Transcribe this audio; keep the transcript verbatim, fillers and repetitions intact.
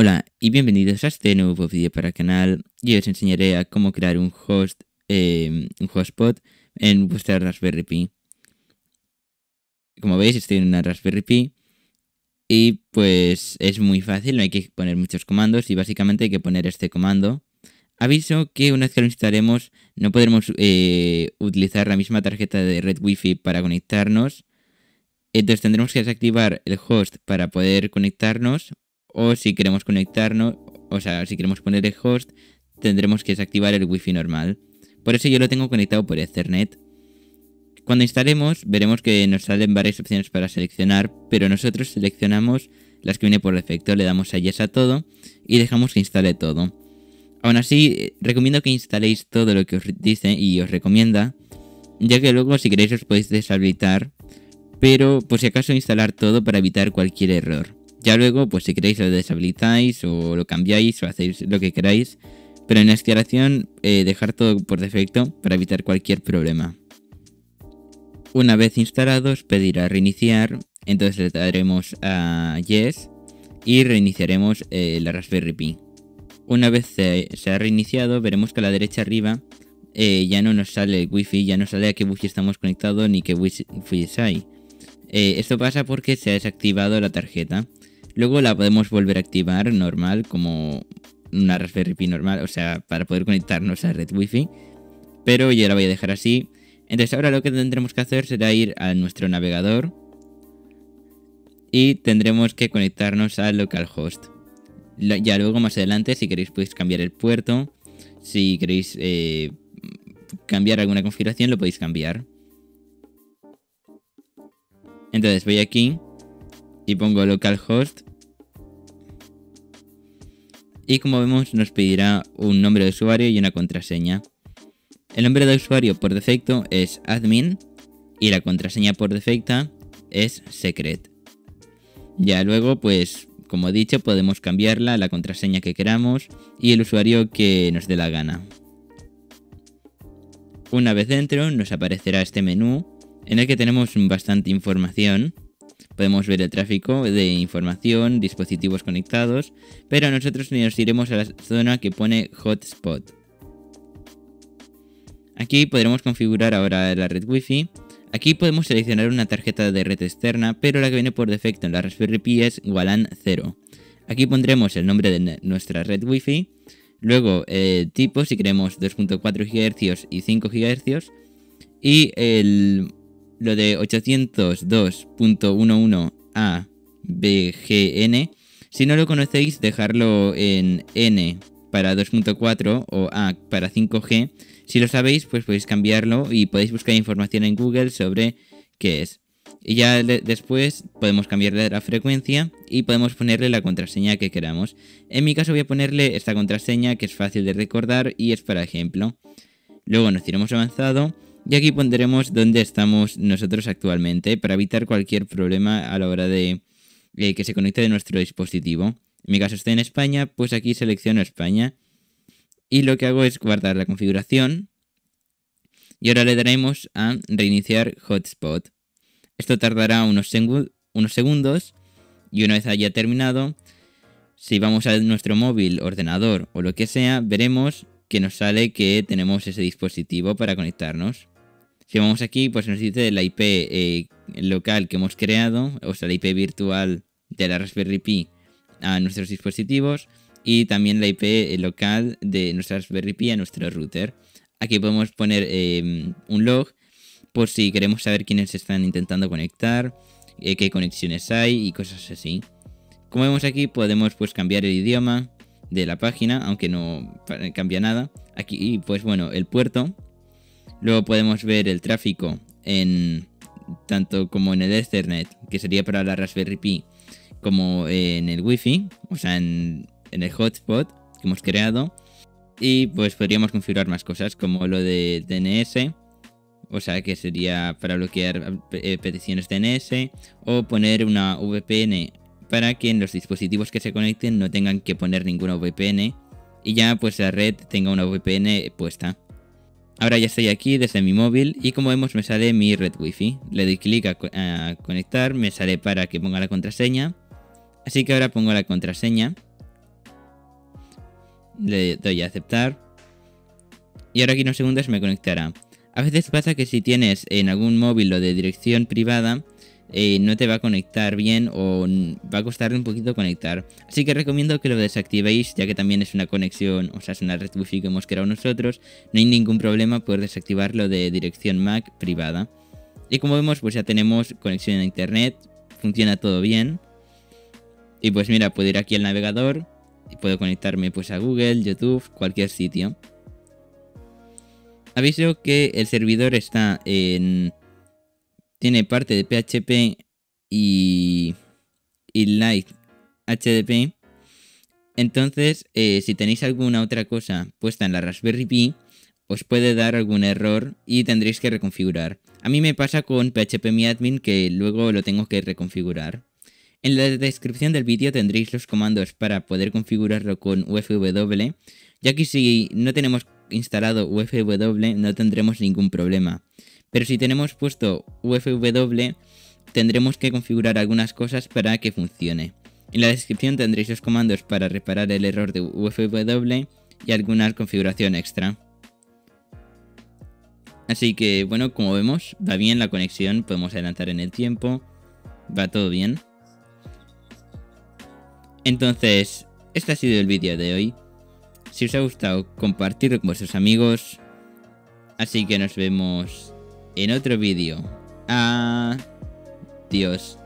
Hola y bienvenidos a este nuevo vídeo para el canal. Yo os enseñaré a cómo crear un host, eh, un hotspot en vuestra Raspberry Pi. Como veis, estoy en una Raspberry Pi y pues es muy fácil, no hay que poner muchos comandos y básicamente hay que poner este comando. Aviso que una vez que lo instalemos no podremos eh, utilizar la misma tarjeta de red Wi-Fi para conectarnos. Entonces tendremos que desactivar el host para poder conectarnos. O si queremos conectarnos, o sea, si queremos poner el host, tendremos que desactivar el Wi-Fi normal. Por eso yo lo tengo conectado por Ethernet. Cuando instalemos, veremos que nos salen varias opciones para seleccionar, pero nosotros seleccionamos las que viene por defecto, le damos a Yes a todo y dejamos que instale todo. Aún así, recomiendo que instaléis todo lo que os dice y os recomienda, ya que luego si queréis os podéis deshabilitar, pero por si acaso instalar todo para evitar cualquier error. Ya luego, pues si queréis lo deshabilitáis o lo cambiáis o hacéis lo que queráis, pero en la instalación eh, dejar todo por defecto para evitar cualquier problema. Una vez instalados pedirá reiniciar, entonces le daremos a Yes y reiniciaremos eh, la Raspberry Pi. Una vez se, se ha reiniciado, veremos que a la derecha arriba eh, ya no nos sale el Wi-Fi, ya no sale a qué Wi-Fi estamos conectados ni qué Wi-Fi hay. Eh, esto pasa porque se ha desactivado la tarjeta. Luego la podemos volver a activar normal, como una Raspberry Pi normal, o sea, para poder conectarnos a red Wi-Fi. Pero yo la voy a dejar así. Entonces ahora lo que tendremos que hacer será ir a nuestro navegador y tendremos que conectarnos a localhost. Ya luego más adelante, si queréis, podéis cambiar el puerto. Si queréis eh, cambiar alguna configuración, lo podéis cambiar. Entonces voy aquí y pongo localhost. Y como vemos nos pedirá un nombre de usuario y una contraseña. El nombre de usuario por defecto es admin y la contraseña por defecto es secret. Ya luego, pues como he dicho, podemos cambiarla, la contraseña que queramos y el usuario que nos dé la gana. Una vez dentro nos aparecerá este menú en el que tenemos bastante información. Podemos ver el tráfico de información, dispositivos conectados, pero nosotros nos iremos a la zona que pone Hotspot. Aquí podremos configurar ahora la red Wi-Fi. Aquí podemos seleccionar una tarjeta de red externa, pero la que viene por defecto en la Raspberry Pi es WLAN cero. Aquí pondremos el nombre de nuestra red Wi-Fi, luego el tipo, si queremos dos punto cuatro gigahercios y cinco gigahercios, y el... lo de ochocientos dos punto once A B G N, si no lo conocéis, dejarlo en N para dos punto cuatro o A para cinco G. Si lo sabéis, pues podéis cambiarlo y podéis buscar información en Google sobre qué es. Y ya de después podemos cambiarle la frecuencia y podemos ponerle la contraseña que queramos. En mi caso voy a ponerle esta contraseña que es fácil de recordar y es para ejemplo. Luego nos iremos avanzado. Y aquí pondremos dónde estamos nosotros actualmente para evitar cualquier problema a la hora de eh, que se conecte de nuestro dispositivo. En mi caso estoy en España, pues aquí selecciono España. Y lo que hago es guardar la configuración. Y ahora le daremos a reiniciar hotspot. Esto tardará unos, unos segundos. Y una vez haya terminado, si vamos a nuestro móvil, ordenador o lo que sea, veremos que nos sale que tenemos ese dispositivo para conectarnos. Si vamos aquí, pues nos dice la I P eh, local que hemos creado, o sea, la I P virtual de la Raspberry Pi a nuestros dispositivos y también la I P local de nuestra Raspberry Pi a nuestro router. Aquí podemos poner eh, un log por si queremos saber quiénes están intentando conectar, eh, qué conexiones hay y cosas así. Como vemos aquí, podemos pues cambiar el idioma de la página, aunque no cambia nada. Aquí, pues bueno, el puerto. Luego podemos ver el tráfico en tanto como en el Ethernet, que sería para la Raspberry Pi, como en el Wi-Fi, o sea, en, en el hotspot que hemos creado. Y pues podríamos configurar más cosas, como lo de D N S, o sea, que sería para bloquear peticiones D N S, o poner una V P N para que en los dispositivos que se conecten no tengan que poner ninguna V P N y ya pues la red tenga una V P N puesta. Ahora ya estoy aquí desde mi móvil y como vemos me sale mi red Wi-Fi. Le doy clic a, a conectar, me sale para que ponga la contraseña. Así que ahora pongo la contraseña Le doy a aceptar. Y ahora aquí unos segundos me conectará. A veces pasa que si tienes en algún móvil lo de dirección privada, eh, no te va a conectar bien o va a costar un poquito conectar. Así que recomiendo que lo desactivéis, ya que también es una conexión, o sea, es una red wifi que hemos creado nosotros. No hay ningún problema por desactivar lo de dirección Mac privada. Y como vemos, pues ya tenemos conexión a internet, funciona todo bien. Y pues mira, puedo ir aquí al navegador y puedo conectarme pues a Google, YouTube, cualquier sitio. Aviso que el servidor está en... tiene parte de P H P y, y Light H D P. Entonces, eh, si tenéis alguna otra cosa puesta en la Raspberry Pi, os puede dar algún error y tendréis que reconfigurar. A mí me pasa con P H P Mi Admin que luego lo tengo que reconfigurar. En la descripción del vídeo tendréis los comandos para poder configurarlo con U F W, ya que si no tenemos instalado U F W no tendremos ningún problema. Pero si tenemos puesto U F W tendremos que configurar algunas cosas para que funcione. En la descripción tendréis los comandos para reparar el error de U F W y alguna configuración extra. Así que bueno, como vemos, va bien la conexión, podemos adelantar en el tiempo, va todo bien. Entonces, este ha sido el vídeo de hoy. Si os ha gustado, compartirlo con vuestros amigos. Así que nos vemos en otro vídeo. Adiós.